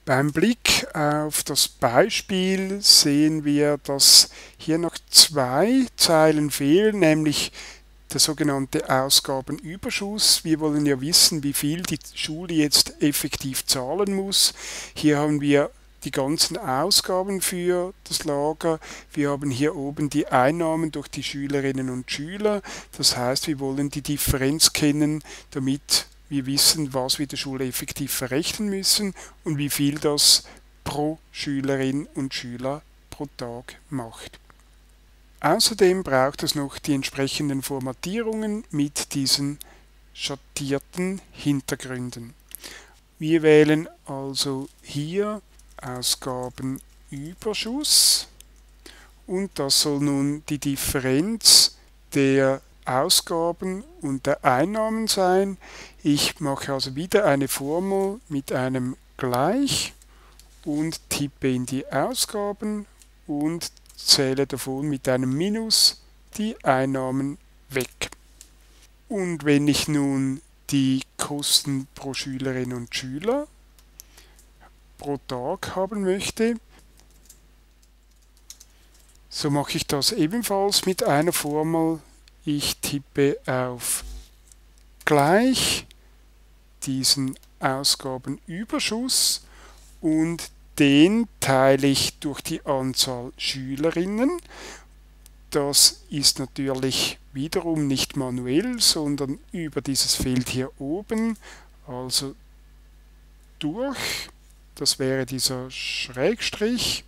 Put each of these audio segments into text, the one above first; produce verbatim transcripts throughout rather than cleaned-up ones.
Beim Blick auf das Beispiel sehen wir, dass hier noch zwei Zeilen fehlen, nämlich der sogenannte Ausgabenüberschuss. Wir wollen ja wissen, wie viel die Schule jetzt effektiv zahlen muss. Hier haben wir die ganzen Ausgaben für das Lager. Wir haben hier oben die Einnahmen durch die Schülerinnen und Schüler. Das heißt, wir wollen die Differenz kennen, damit wir wissen, was wir der Schule effektiv verrechnen müssen und wie viel das pro Schülerin und Schüler pro Tag macht. Außerdem braucht es noch die entsprechenden Formatierungen mit diesen schattierten Hintergründen. Wir wählen also hier Ausgabenüberschuss und das soll nun die Differenz der Ausgaben und der Einnahmen sein. Ich mache also wieder eine Formel mit einem Gleich und tippe in die Ausgaben und zähle davon mit einem Minus die Einnahmen weg. Und wenn ich nun die Kosten pro Schülerin und Schüler pro Tag haben möchte, so mache ich das ebenfalls mit einer Formel. Ich tippe auf Gleich diesen Ausgabenüberschuss und den teile ich durch die Anzahl Schülerinnen. Das ist natürlich wiederum nicht manuell, sondern über dieses Feld hier oben, also durch, das wäre dieser Schrägstrich.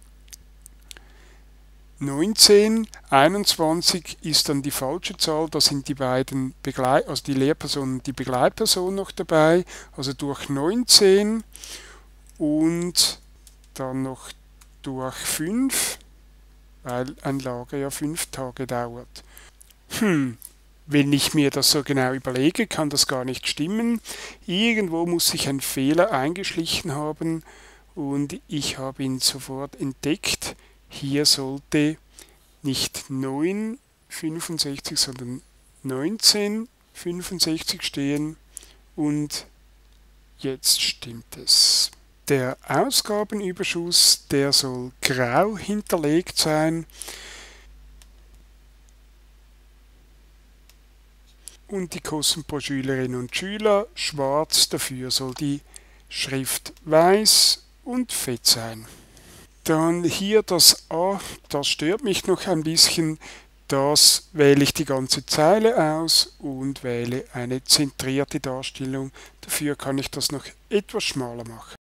neunzehn, einundzwanzig ist dann die falsche Zahl, da sind die beiden Begleit also die Lehrperson und die Begleitperson noch dabei, also durch neunzehn und dann noch durch fünf, weil ein Lager ja fünf Tage dauert. Hm, wenn ich mir das so genau überlege, kann das gar nicht stimmen. Irgendwo muss sich ein Fehler eingeschlichen haben und ich habe ihn sofort entdeckt. Hier sollte nicht neun fünfundsechzig, sondern neunzehn fünfundsechzig stehen und jetzt stimmt es. Der Ausgabenüberschuss, der soll grau hinterlegt sein und die Kosten pro Schülerin und Schüler schwarz, dafür soll die Schrift weiß und fett sein. Dann hier das A, das stört mich noch ein bisschen, das wähle ich die ganze Zeile aus und wähle eine zentrierte Darstellung. Dafür kann ich das noch etwas schmaler machen.